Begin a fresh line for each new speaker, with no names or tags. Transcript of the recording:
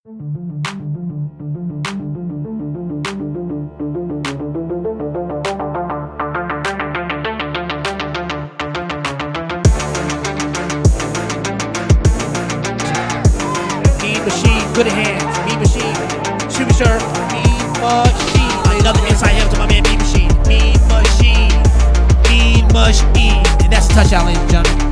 Machine, good hands, Mean Machine, Superstar, Mean Machine. Another inside help to my man Mean Machine, Mean Machine, Mean Machine. And that's a touchdown, ladies and gentlemen.